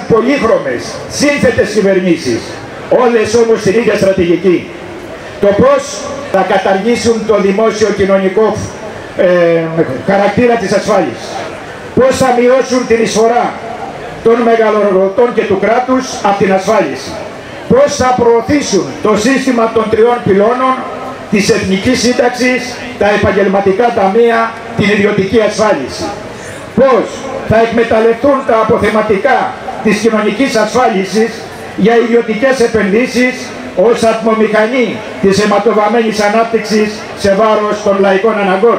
πολύχρωμες, σύνθετες κυβερνήσεις, όλες όμως την ίδια στρατηγική. Το πώς θα καταργήσουν το δημόσιο κοινωνικό χαρακτήρα της ασφάλισης, πώς θα μειώσουν την εισφορά των μεγαλοργοτών και του κράτους από την ασφάλιση, πώς θα προωθήσουν το σύστημα των 3 πυλώνων, της εθνικής σύνταξης, τα επαγγελματικά ταμεία, την ιδιωτική ασφάλιση, πώς θα εκμεταλλευτούν τα αποθεματικά της κοινωνικής ασφάλισης για ιδιωτικές επενδύσεις ως ατμομηχανή της αιματοβαμμένης ανάπτυξης σε βάρος των λαϊκών αναγκών.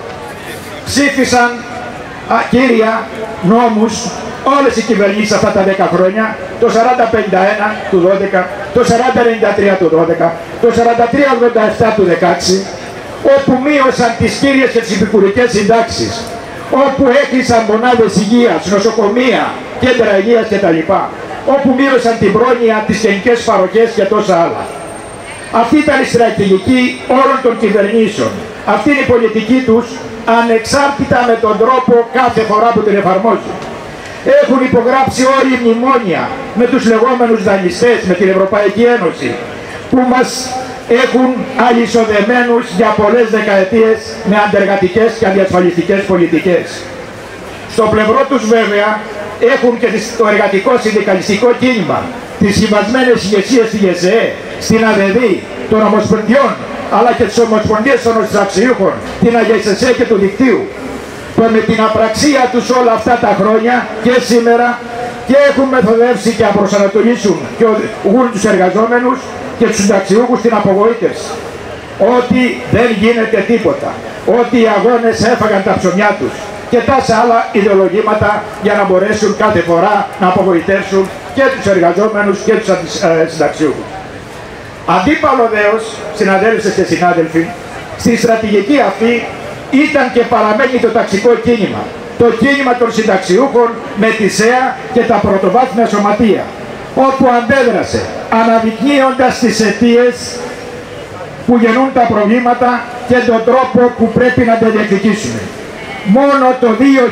Ψήφισαν κύρια νόμους όλες οι κυβερνήσεις αυτά τα 10 χρόνια, το 4051 του 12, το 4093 του 12, το 4387 του 16, όπου μείωσαν τις κύριες και τις επικουρικές συντάξεις, όπου έκλεισαν μονάδες υγείας, νοσοκομεία, κέντρα υγείας κτλ. Όπου μείωσαν την πρόνοια, τις γενικές παροχές και τόσα άλλα. Αυτή ήταν η στρατηγική όλων των κυβερνήσεων. Αυτή είναι η πολιτική τους, ανεξάρτητα με τον τρόπο κάθε φορά που την εφαρμόζουν. Έχουν υπογράψει όλοι μνημόνια με τους λεγόμενους δανειστές, με την Ευρωπαϊκή Ένωση, που μας έχουν αλυσοδεμένους για πολλές δεκαετίες με αντεργατικές και αδιασφαλιστικές πολιτικές. Στο πλευρό τους βέβαια έχουν και το εργατικό συνδικαλιστικό κίνημα, τις συμβασμένες ηγεσίες στη ΓΕΣΕΕ, στην ΑΔΕΔ, των Ομοσπονδιών, αλλά και τις Ομοσπονδίες των Συνταξιούχων, την ΑΓΕΣΕΣΕ και του Δικτύου, που με την απραξία τους όλα αυτά τα χρόνια και σήμερα και έχουν μεθοδεύσει και απροσανατολίσουν και οδηγούν τους εργαζόμενους και τους συνταξιούχους στην απογοήτευση. Ότι δεν γίνεται τίποτα, ότι οι αγώνες έφαγαν τα ψωμιά τους και τάσα άλλα ιδεολογήματα για να μπορέσουν κάθε φορά να απογοητεύσουν και τους εργαζόμενους και τους συνταξιούχους. Αντίπαλο δέος, συναδέλφες και συνάδελφοι, στη στρατηγική αυτή ήταν και παραμένει το ταξικό κίνημα. Το κίνημα των συνταξιούχων με τη ΣΕΑ και τα πρωτοβάθμια σωματεία, όπου αντέδρασε αναδεικνύοντας τις αιτίες που γεννούν τα προβλήματα και τον τρόπο που πρέπει να τα διεκδικήσουμε. Μόνο το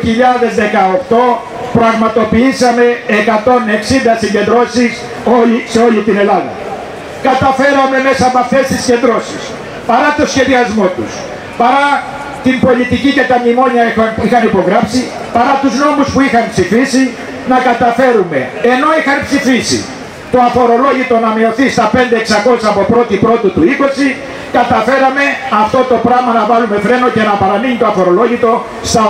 2018 πραγματοποιήσαμε 160 συγκεντρώσεις σε όλη την Ελλάδα. Καταφέραμε μέσα από αυτές τις συγκεντρώσεις, παρά το σχεδιασμό τους, παρά την πολιτική και τα μνημόνια που είχαν υπογράψει, παρά τους νόμους που είχαν ψηφίσει, να καταφέρουμε, ενώ είχαν ψηφίσει το αφορολόγητο να μειωθεί στα 5.600 από 1η του 20, καταφέραμε αυτό το πράγμα να βάλουμε φρένο και να παραμείνει το αφορολόγητο στα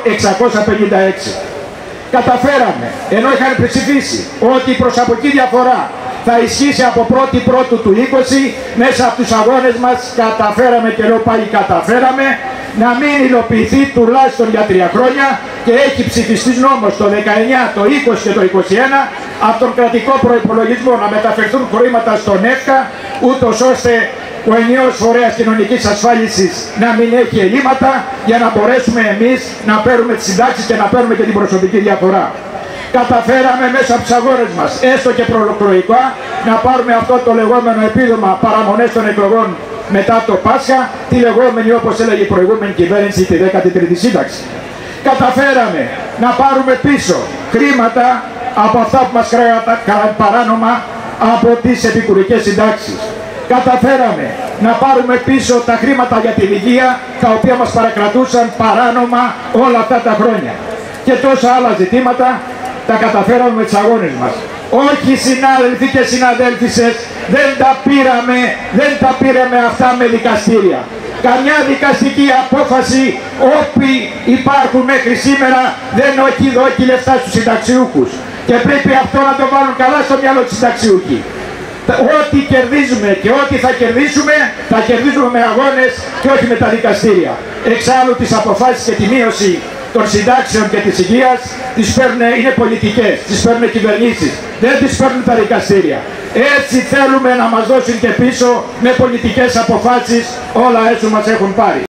8.656. Καταφέραμε, ενώ είχαν ψηφίσει ότι η προσαποκή διαφορά θα ισχύσει από 1η του 20, μέσα από τους αγώνες μας καταφέραμε, και λέω πάλι καταφέραμε, να μην υλοποιηθεί τουλάχιστον για 3 χρόνια, και έχει ψηφιστεί νόμος το 19, το 20 και το 21 από τον κρατικό προϋπολογισμό να μεταφερθούν χρήματα στον ΕΦΚΑ, ούτως ώστε ο ενιαίος φορέας κοινωνικής ασφάλισης να μην έχει ελλείμματα, για να μπορέσουμε εμείς να παίρνουμε τις συντάξεις και να παίρνουμε και την προσωπική διαφορά. Καταφέραμε μέσα από τους αγώνες μας, έστω και προεκλογικά, να πάρουμε αυτό το λεγόμενο επίδομα παραμονές των εκλογών μετά το Πάσχα, τη λεγόμενη, όπως έλεγε η προηγούμενη κυβέρνηση, τη 13η σύνταξη. Καταφέραμε να πάρουμε πίσω χρήματα από αυτά που μας κράταγαν παράνομα από τις επικουρικές συντάξεις. Καταφέραμε να πάρουμε πίσω τα χρήματα για την υγεία, τα οποία μας παρακρατούσαν παράνομα όλα αυτά τα χρόνια. Και τόσα άλλα ζητήματα τα καταφέραμε με τους αγώνες μας. Όχι, συνάδελφοι και συναδέλφισες, δεν τα πήραμε αυτά με δικαστήρια. Καμιά δικαστική απόφαση όποιοι υπάρχουν μέχρι σήμερα δεν έχει δώσει λεφτά στους συνταξιούχους. Και πρέπει αυτό να το βάλουν καλά στο μυαλό του συνταξιούχοι. Ό,τι κερδίζουμε και ό,τι θα κερδίζουμε με αγώνες και όχι με τα δικαστήρια. Εξάλλου τις αποφάσεις και τη μείωση των συντάξεων και της υγείας είναι πολιτικές, τις παίρνουν κυβερνήσεις, δεν τις παίρνουν τα δικαστήρια. Έτσι θέλουμε να μας δώσουν και πίσω με πολιτικές αποφάσεις όλα έσω μας έχουν πάρει.